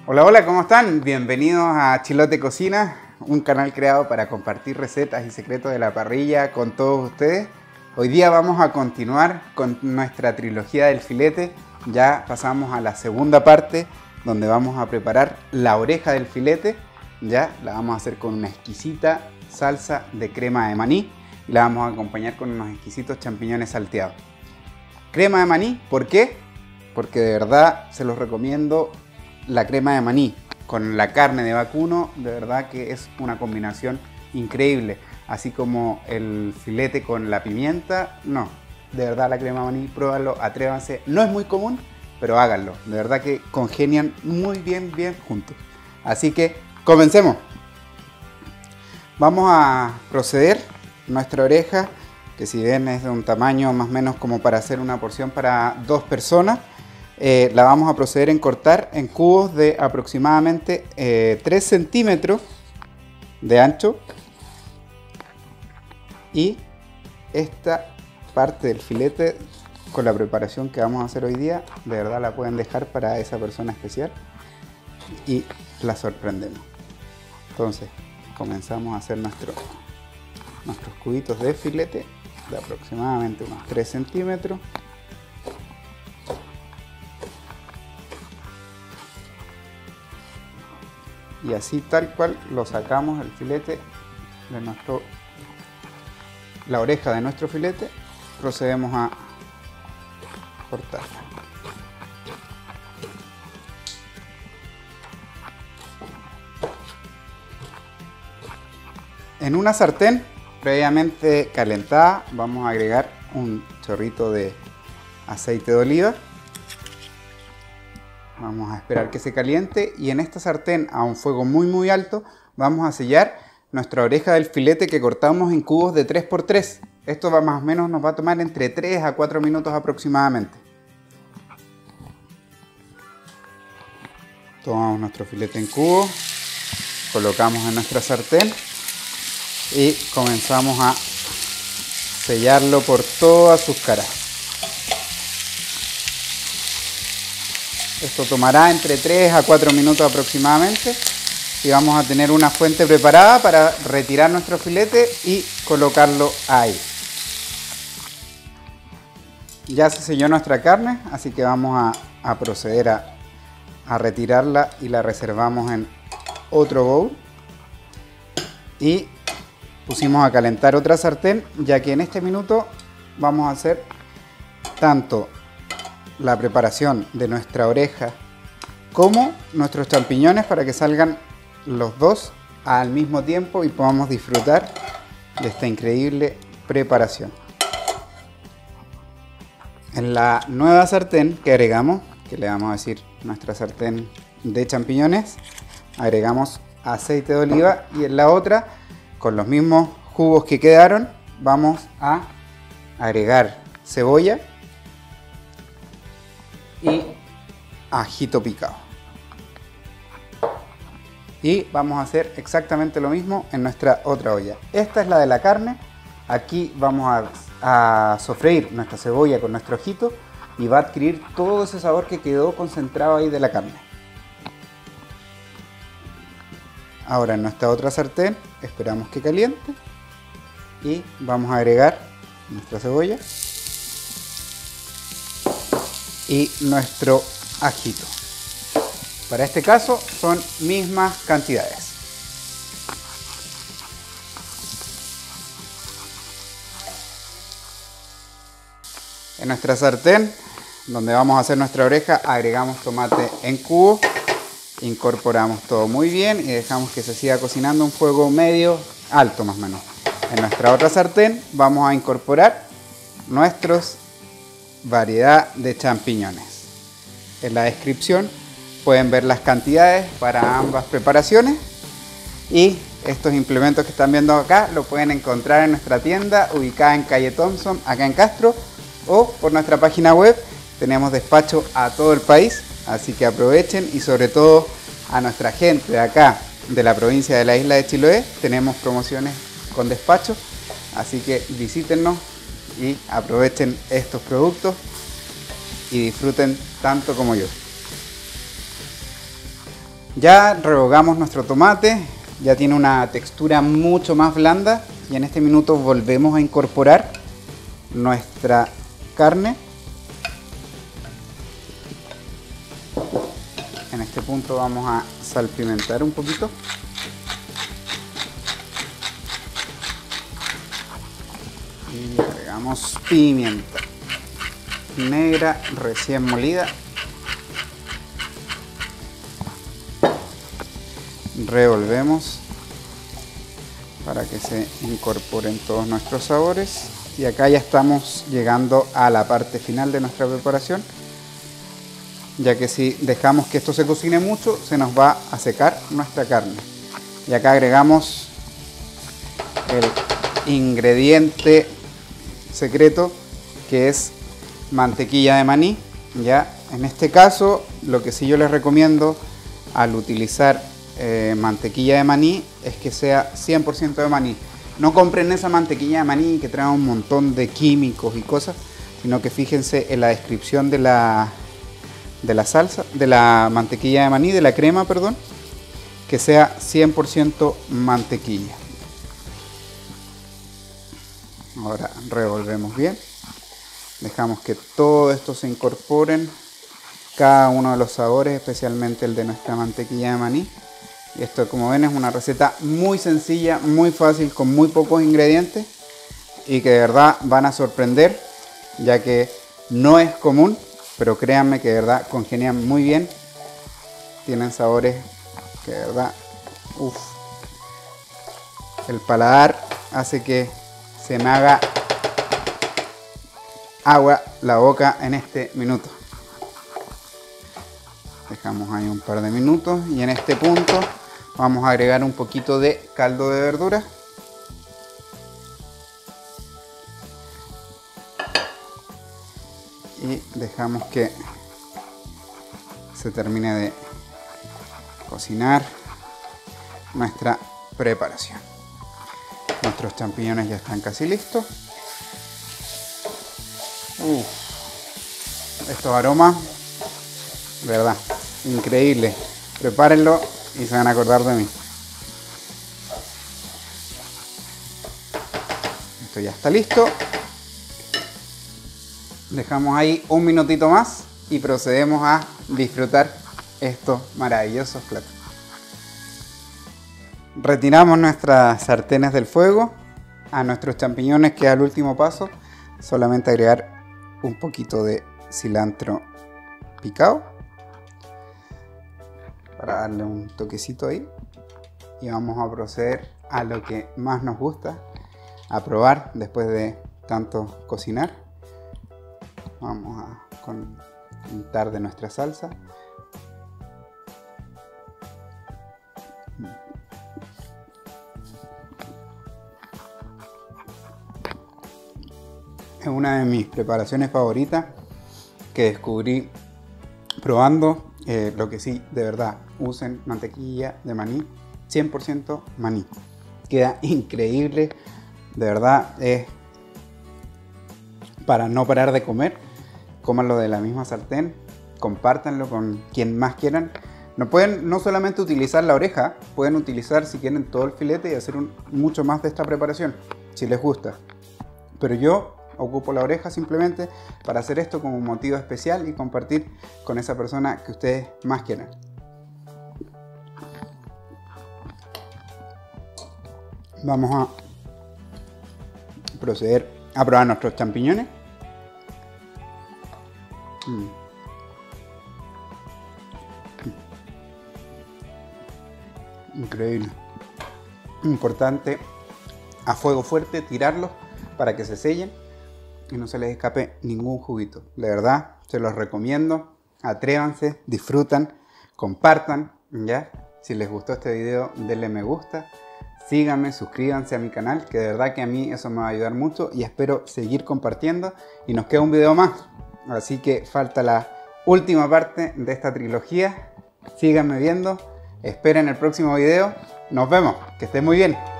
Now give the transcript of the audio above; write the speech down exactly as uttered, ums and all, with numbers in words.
Hola, hola, ¿cómo están? Bienvenidos a Chilote Cocina, un canal creado para compartir recetas y secretos de la parrilla con todos ustedes. Hoy día vamos a continuar con nuestra trilogía del filete. Ya pasamos a la segunda parte, donde vamos a preparar la oreja del filete. Ya la vamos a hacer con una exquisita salsa de crema de maní y la vamos a acompañar con unos exquisitos champiñones salteados. Crema de maní, ¿por qué? Porque de verdad se los recomiendo. La crema de maní con la carne de vacuno, de verdad que es una combinación increíble. Así como el filete con la pimienta, no. De verdad la crema de maní, pruébenlo, atrévanse. No es muy común, pero háganlo. De verdad que congenian muy bien, bien juntos. Así que comencemos. Vamos a proceder. Nuestra oreja, que si ven es de un tamaño más o menos como para hacer una porción para dos personas. Eh, la vamos a proceder en cortar en cubos de aproximadamente eh, tres centímetros de ancho, y esta parte del filete con la preparación que vamos a hacer hoy día, de verdad la pueden dejar para esa persona especial y la sorprendemos. Entonces comenzamos a hacer nuestro, nuestros cubitos de filete de aproximadamente unos tres centímetros. Y así tal cual lo sacamos el filete de nuestro, la oreja de nuestro filete, procedemos a cortarla. En una sartén previamente calentada vamos a agregar un chorrito de aceite de oliva. Vamos a esperar que se caliente y en esta sartén a un fuego muy muy alto vamos a sellar nuestra oreja del filete que cortamos en cubos de tres por tres. Esto va más o menos, nos va a tomar entre tres a cuatro minutos aproximadamente. Tomamos nuestro filete en cubo, colocamos en nuestra sartén y comenzamos a sellarlo por todas sus caras. Esto tomará entre tres a cuatro minutos aproximadamente y vamos a tener una fuente preparada para retirar nuestro filete y colocarlo ahí. Ya se selló nuestra carne, así que vamos a, a proceder a, a retirarla y la reservamos en otro bowl. Y pusimos a calentar otra sartén, ya que en este minuto vamos a hacer tanto la preparación de nuestra oreja como nuestros champiñones para que salgan los dos al mismo tiempo y podamos disfrutar de esta increíble preparación. En la nueva sartén que agregamos, que le vamos a decir nuestra sartén de champiñones, agregamos aceite de oliva y en la otra, con los mismos jugos que quedaron, vamos a agregar cebolla y ajito picado. Y vamos a hacer exactamente lo mismo en nuestra otra olla. Esta es la de la carne. Aquí vamos a, a sofreír nuestra cebolla con nuestro ajito y va a adquirir todo ese sabor que quedó concentrado ahí de la carne. Ahora en nuestra otra sartén esperamos que caliente y vamos a agregar nuestra cebolla y nuestro ajito. Para este caso son mismas cantidades. En nuestra sartén, donde vamos a hacer nuestra oreja, agregamos tomate en cubo, incorporamos todo muy bien y dejamos que se siga cocinando a un fuego medio alto más o menos. En nuestra otra sartén vamos a incorporar nuestros variedad de champiñones. En la descripción pueden ver las cantidades para ambas preparaciones y estos implementos que están viendo acá los pueden encontrar en nuestra tienda ubicada en calle Thompson, acá en Castro, o por nuestra página web. Tenemos despacho a todo el país, así que aprovechen, y sobre todo a nuestra gente de acá de la provincia de la isla de Chiloé tenemos promociones con despacho, así que visítennos y aprovechen estos productos y disfruten tanto como yo. Ya rehogamos nuestro tomate, ya tiene una textura mucho más blanda y en este minuto volvemos a incorporar nuestra carne. En este punto vamos a salpimentar un poquito. Y agregamos pimienta negra recién molida. Revolvemos para que se incorporen todos nuestros sabores. Y acá ya estamos llegando a la parte final de nuestra preparación, ya que si dejamos que esto se cocine mucho se nos va a secar nuestra carne. Y acá agregamos el ingrediente secreto, que es mantequilla de maní. Ya en este caso, lo que sí yo les recomiendo al utilizar eh, mantequilla de maní es que sea cien por ciento de maní. No compren esa mantequilla de maní que trae un montón de químicos y cosas, sino que fíjense en la descripción de la de la salsa, de la mantequilla de maní, de la crema, perdón, que sea cien por ciento mantequilla. Ahora revolvemos bien, dejamos que todo esto se incorporen, cada uno de los sabores, especialmente el de nuestra mantequilla de maní. Y esto, como ven, es una receta muy sencilla, muy fácil, con muy pocos ingredientes y que de verdad van a sorprender, ya que no es común, pero créanme que de verdad congenian muy bien. Tienen sabores que de verdad, uff, el paladar hace que se me haga agua la boca en este minuto. Dejamos ahí un par de minutos y en este punto vamos a agregar un poquito de caldo de verdura. Y dejamos que se termine de cocinar nuestra preparación. Nuestros champiñones ya están casi listos. Uf, estos aromas, de verdad, increíble. Prepárenlo y se van a acordar de mí. Esto ya está listo. Dejamos ahí un minutito más y procedemos a disfrutar estos maravillosos platos. Retiramos nuestras sartenes del fuego. A nuestros champiñones queda el último paso. Solamente agregar un poquito de cilantro picado para darle un toquecito ahí. Y vamos a proceder a lo que más nos gusta, a probar después de tanto cocinar. Vamos a untar de nuestra salsa. Es una de mis preparaciones favoritas que descubrí probando. Eh, lo que sí, de verdad, usen mantequilla de maní, cien por ciento maní. Queda increíble, de verdad, es para no parar de comer. Cómanlo de la misma sartén, compártanlo con quien más quieran. No pueden no solamente utilizar la oreja, pueden utilizar si quieren todo el filete y hacer un, mucho más de esta preparación, si les gusta. Pero yo ocupo la oreja simplemente para hacer esto como un motivo especial y compartir con esa persona que ustedes más quieran. Vamos a proceder a probar nuestros champiñones. Mm. Increíble. Importante a fuego fuerte tirarlos para que se sellen y no se les escape ningún juguito. De verdad, se los recomiendo. Atrévanse, disfrutan, compartan, ¿ya? Si les gustó este video, denle me gusta. Síganme, suscríbanse a mi canal, que de verdad que a mí eso me va a ayudar mucho y espero seguir compartiendo. Y nos queda un video más, así que falta la última parte de esta trilogía. Síganme viendo, esperen el próximo video. Nos vemos, que estén muy bien.